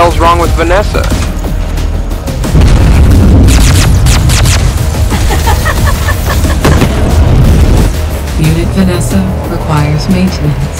hell's wrong with Vanessa? Unit Vanessa requires maintenance.